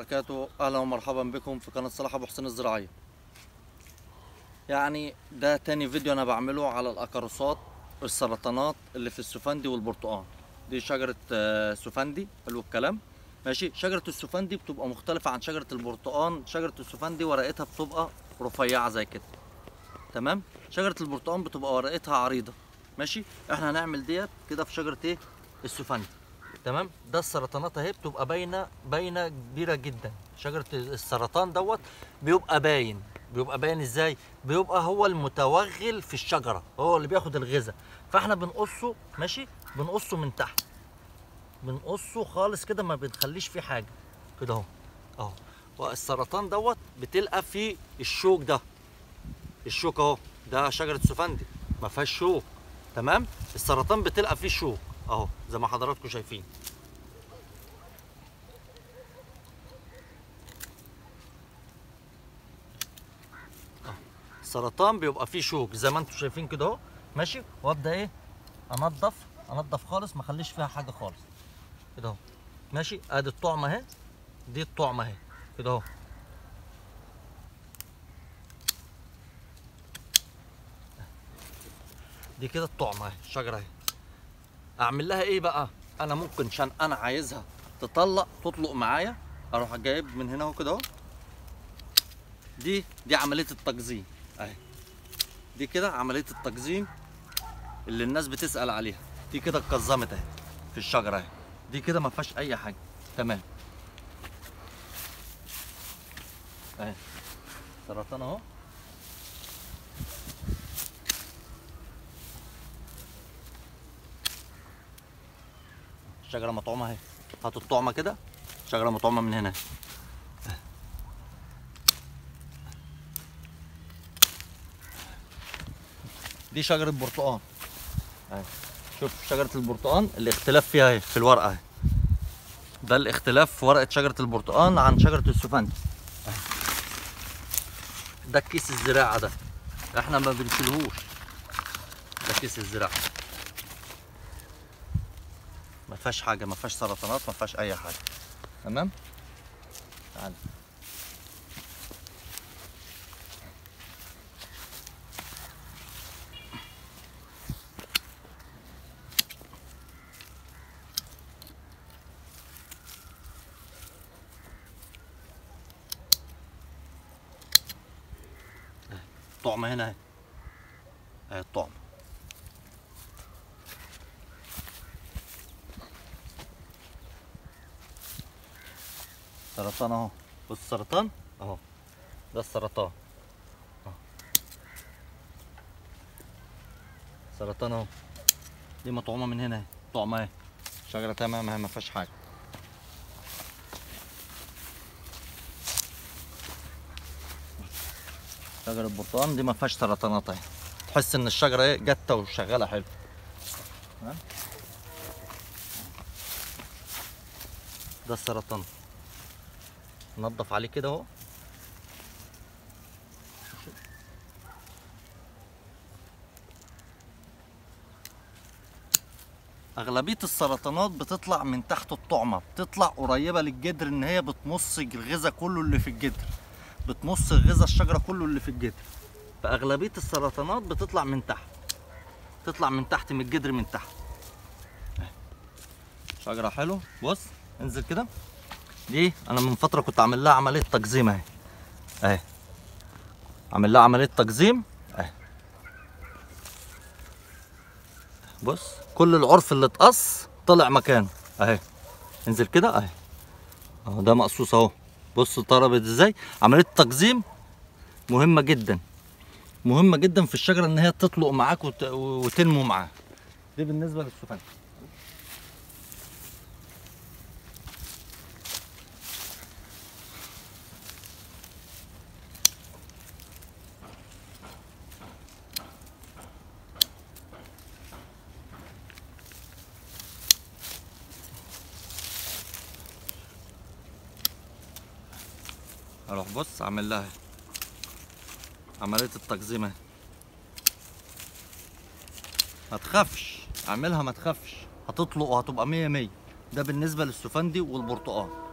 وبركاته. اهلا ومرحبا بكم في قناه صلاح ابو حسين الزراعيه. يعني ده تاني فيديو انا بعمله على الاقراصات والسرطانات اللي في السفندي والبرتقال. دي شجره سفندي، حلو الكلام. ماشي. شجره السفندي بتبقى مختلفه عن شجره البرتقال. شجره السفندي ورقتها بتبقى رفيعه زي كده، تمام. شجره البرتقال بتبقى ورقتها عريضه. ماشي. احنا هنعمل ديت كده في شجره ايه؟ السفندي، تمام. ده السرطانات اهي بتبقى باينه كبيره جدا. شجره السرطان دوت بيبقى باين ازاي؟ بيبقى هو المتوغل في الشجره، هو اللي بياخد الغذاء. فاحنا بنقصه، ماشي، بنقصه من تحت، بنقصه خالص كده، ما بنخليش فيه حاجه كده اهو اهو. والسرطان دوت بتلقى فيه الشوك ده، الشوك اهو، ده شجره سفندي ما فيهاش شوك، تمام. السرطان بتلقى فيه شوك اهو زي ما حضراتكم شايفين. السرطان بيبقى فيه شوك زي ما انتم شايفين كده اهو، ماشي. وابدا ايه؟ انضف خالص، ما اخليش فيها حاجه خالص كده اهو، ماشي. ادي الطعمه اهي، دي الطعمه اهي كده اهو. دي كده الطعمه اهي، الشجره اهي. اعمل لها ايه بقى؟ انا ممكن عشان انا عايزها تطلق معايا، اروح جايب من هنا اهو كده اهو. دي عمليه التقزيم اهي. دي كده عمليه التقزيم اللي الناس بتسأل عليها. دي كده اتقزمت اهي في الشجره اهي. دي كده ما فيهاش اي حاجه، تمام اهي. سرطان اهو. الشجره مطعومه اهي. هات الطعمه كده، شجره مطعومه من هنا. دي شجره برتقال اهي. شوف شجره البرتقال الاختلاف فيها اهي في الورقه اهي. ده الاختلاف في ورقه شجره البرتقال عن شجره السفندي. ده كيس الزراعه ده، احنا ما بنشيلهوش. ده كيس الزراعه ما فيهاش حاجه، ما فيهاش سرطانات، ما فيهاش اي حاجه، تمام. تعال الطعمه هنا اهي، اهي الطعمه. سرطان اهو، بص السرطان اهو، ده السرطان اهو. سرطان اهو. دي مطعومه من هنا اهي، طعمه اهي. شجره تمام اهي، ما فيهاش حاجه. شجره البرتقال دي ما فيهاش سرطانات اهي. تحس ان الشجره ايه؟ جته وشغاله حلو، تمام. ده السرطان، نضف عليه كده اهو. اغلبيه السرطانات بتطلع من تحت الطعمه، بتطلع قريبه للجدر، ان هي بتمص الغذاء كله اللي في الجدر، بتمص غذاء الشجره كله اللي في الجدر. فاغلبيه السرطانات بتطلع من تحت، تطلع من تحت، من الجدر من تحت. شجره حلو، بص انزل كده. دي انا من فتره كنت عامل لها عمليه تقزيم اهي، اهي عامل لها عمليه تقزيم اهي. بص كل العرف اللي اتقص طلع مكانه اهي. انزل كده اهي اهو، ده مقصوص اهو. بص ضربت ازاي. عمليه التقزيم مهمه جدا، مهمه جدا في الشجره، ان هي تطلق معاك وتنمو معاك. دي بالنسبه للسفندي. اروح بص اعمل لها عمليه التقزيم اهي. ما تخافش، اعملها ما تخافش، هتطلق وهتبقى 100 100. ده بالنسبه للسفندي والبرتقال.